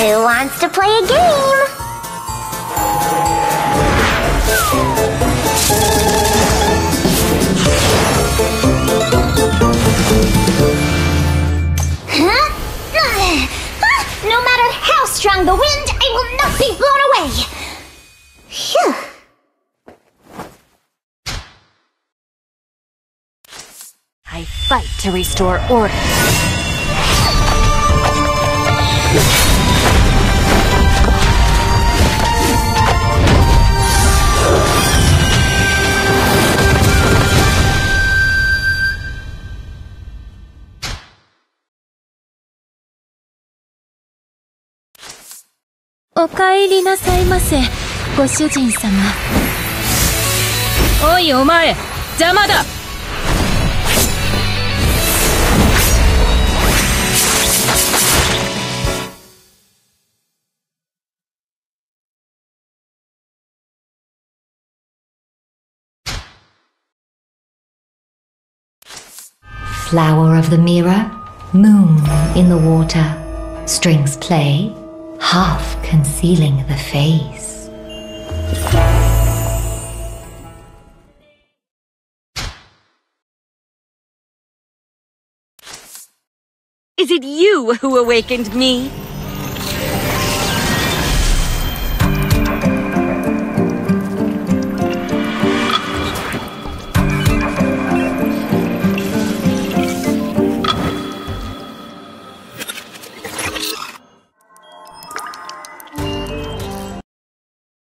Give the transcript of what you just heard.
Who wants to play a game? No matter how strong the wind, I will not be blown away! Phew. I fight to restore order. O kaeri nasai mase, ご主人様。おいお前、邪魔だ。 Flower of the mirror, moon in the water, strings play, half concealing the face. Is it you who awakened me?